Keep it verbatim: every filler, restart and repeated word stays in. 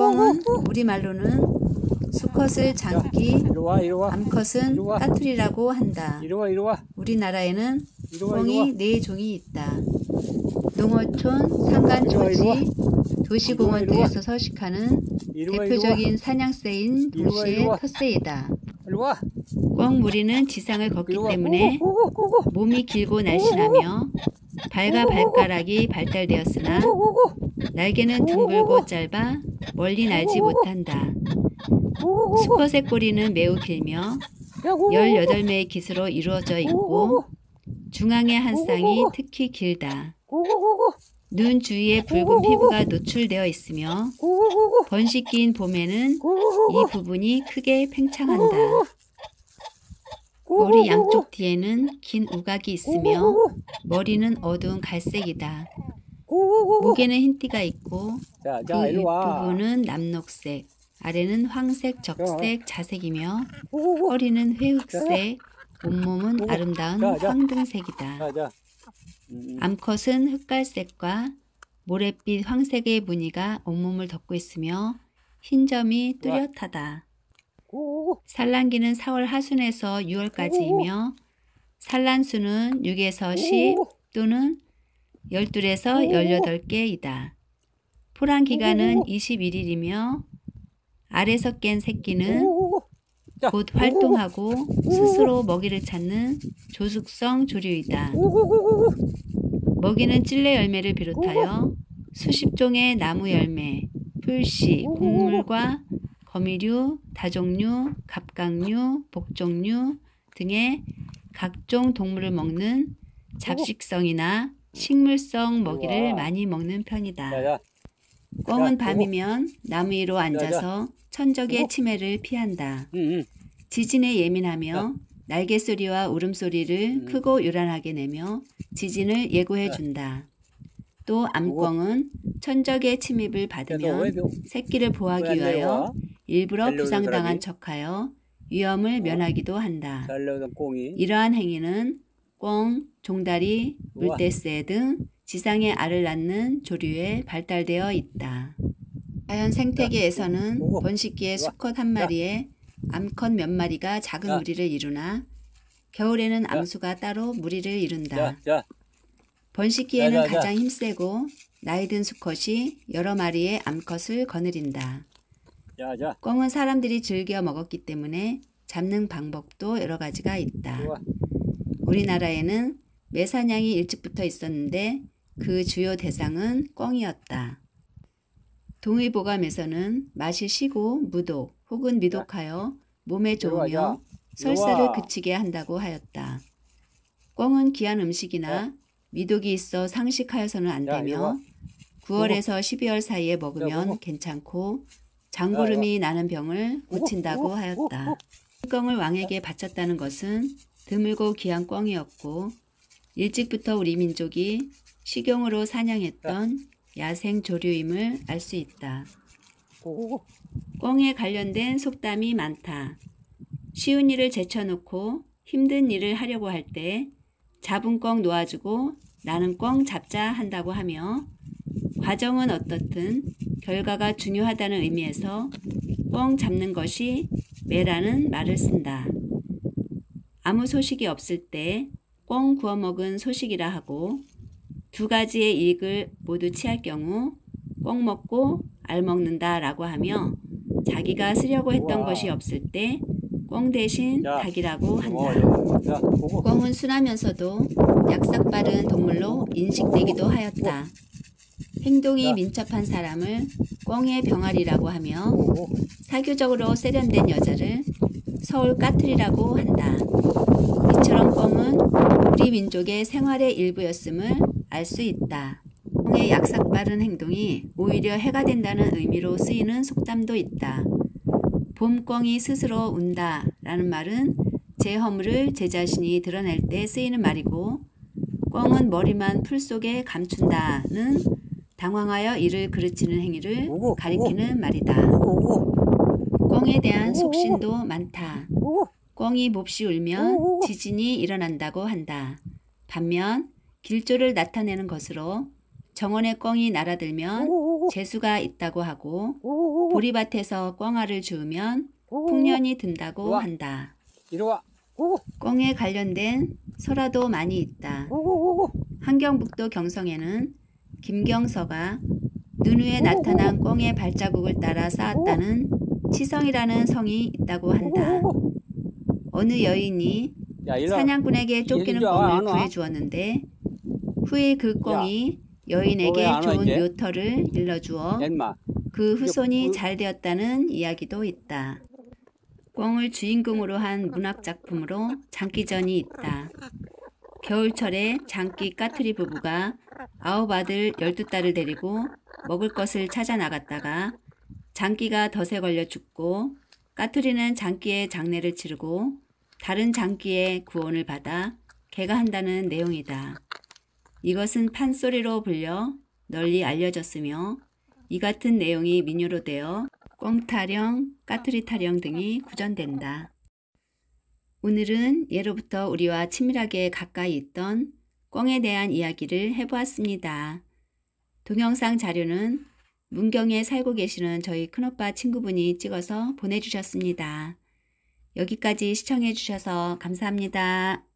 꽁은 우리말로는 수컷을 장기, 암컷은 까투리라고 한다. 이리와 이리와. 우리나라에는 이리와, 꽁이 이리와. 네 종이 있다. 농어촌, 산간초지, 도시공원 이리와, 이리와. 등에서 서식하는 이리와, 대표적인 사냥새인 동시에 이리와. 텃새이다. 이리와. 꽁 무리는 지상을 걷기 이리와. 때문에 고고고고. 몸이 길고 날씬하며 발과 발가락이 발달되었으나 날개는 둥글고 짧아 멀리 날지 못한다. 수컷의 꼬리는 매우 길며 열여덟 매의 깃으로 이루어져 있고 중앙의 한 쌍이 특히 길다. 눈 주위에 붉은 피부가 노출되어 있으며 번식기인 봄에는 이 부분이 크게 팽창한다. 머리 양쪽 뒤에는 긴 우각이 있으며 머리는 어두운 갈색이다. 목에는 흰띠가 있고 자, 그 자, 이리 와. 윗부분은 남녹색, 아래는 황색, 적색, 자색이며 허리는 회흑색, 온몸은 아름다운 자, 자. 황등색이다. 자, 자. 음, 암컷은 흑갈색과 모래빛 황색의 무늬가 온몸을 덮고 있으며 흰 점이 뚜렷하다. 고고고. 산란기는 사월 하순에서 유월까지이며 산란수는 육에서 십 또는 열둘에서 열여덟 개이다. 포란 기간은 이십일 일이며 알에서 깬 새끼는 자, 곧 활동하고 스스로 먹이를 찾는 조숙성 조류이다. 먹이는 찔레 열매를 비롯하여 수십 종의 나무 열매, 풀씨, 곡물과 거미류, 다종류, 갑각류, 복종류 등의 각종 동물을 먹는 잡식성이나 식물성 먹이를 많이 먹는 편이다. 자, 자. 꽁은 자, 밤이면 나무 위로 앉아서 천적의 침해를 피한다. 응, 응. 지진에 예민하며 날개소리와 울음소리를 크고 요란하게 내며 지진을 예고해 준다. 또 암꽁은 천적의 침입을 받으면 새끼를 보호하기 위하여 일부러 부상당한 척하여 위험을 면하기도 한다. 달려오던 꽁이. 이러한 행위는 꽁, 종다리, 물대새 등 지상에 알을 낳는 조류에 발달되어 있다. 자연 생태계에서는 번식기에 수컷 한 마리에 암컷 몇 마리가 작은 무리를 이루나 겨울에는 암수가 따로 무리를 이룬다. 자, 자. 번식기에는 자, 자, 자. 가장 힘세고 나이든 수컷이 여러 마리의 암컷을 거느린다. 자, 자. 꽁은 사람들이 즐겨 먹었기 때문에 잡는 방법도 여러 가지가 있다. 좋아. 우리나라에는 매사냥이 일찍부터 있었는데 그 주요 대상은 꽁이었다. 동의보감에서는 맛이 시고 무독 혹은 미독하여 몸에 좋으며 설사를 그치게 한다고 하였다. 꽁은 귀한 음식이나 미독이 있어 상식하여서는 안 되며 구월에서 십이월 사이에 먹으면 괜찮고 장고름이 나는 병을 고친다고 하였다. 꽁을 왕에게 바쳤다는 것은 드물고 귀한 꽁이었고 일찍부터 우리 민족이 식용으로 사냥했던 야생 조류임을 알 수 있다. 꽁에 관련된 속담이 많다. 쉬운 일을 제쳐놓고 힘든 일을 하려고 할 때 잡은 꽁 놓아주고 나는 꽁 잡자 한다고 하며 과정은 어떻든 결과가 중요하다는 의미에서 꽁 잡는 것이 매라는 말을 쓴다. 아무 소식이 없을 때 꽁 구워 먹은 소식이라 하고 두 가지의 이익을 모두 취할 경우 꽁 먹고 알 먹는다 라고 하며 자기가 쓰려고 했던 우와. 것이 없을 때 꽁 대신 자, 닭이라고 한다. 어, 자, 고고. 꽁은 순하면서도 약삭 빠른 동물로 인식되기도 하였다. 행동이 자. 민첩한 사람을 꽁의 병아리라고 하며 고고. 사교적으로 세련된 여자를 서울 까투리라고 한다. 이처럼 꽁은 우리 민족의 생활의 일부였음을 알 수 있다. 꽁의 약삭 빠른 행동이 오히려 해가 된다는 의미로 쓰이는 속담도 있다. 봄꽁이 스스로 운다 라는 말은 제 허물을 제 자신이 드러낼 때 쓰이는 말이고 꽁은 머리만 풀 속에 감춘다는 당황하여 이를 그르치는 행위를 오고, 가리키는 오고. 말이다. 고고. 꽁에 대한 오고, 속신도 많다. 고고. 꽁이 몹시 울면 지진이 일어난다고 한다. 반면 길조를 나타내는 것으로 정원에 꽁이 날아들면 재수가 있다고 하고 오오오. 보리밭에서 꿩알을 주우면 오오오. 풍년이 든다고 우와. 한다. 이리 와. 오오. 꿩에 관련된 설화도 많이 있다. 오오오. 함경북도 경성에는 김경서가 눈 위에 나타난 꿩의 발자국을 따라 쌓았다는 치성이라는 성이 있다고 한다. 오오오. 어느 여인이 야, 일로 와. 사냥꾼에게 쫓기는 이리 와, 안 꿩을 와? 구해주었는데 후에 그 꿩이 여인에게 너왜 안 와, 좋은 이제? 묘터를 일러주어 엠마. 그 후손이 그- 잘 되었다는 이야기도 있다. 꿩을 주인공으로 한 문학작품으로 장기전이 있다. 겨울철에 장기 까투리 부부가 아홉 아들 열두 딸을 데리고 먹을 것을 찾아 나갔다가 장기가 덫에 걸려 죽고 까투리는 장기의 장례를 치르고 다른 장기의 구원을 받아 개가한다는 내용이다. 이것은 판소리로 불려 널리 알려졌으며 이 같은 내용이 민요로 되어 꿩타령, 까투리 타령 등이 구전된다. 오늘은 예로부터 우리와 친밀하게 가까이 있던 꿩에 대한 이야기를 해보았습니다. 동영상 자료는 문경에 살고 계시는 저희 큰오빠 친구분이 찍어서 보내주셨습니다. 여기까지 시청해 주셔서 감사합니다.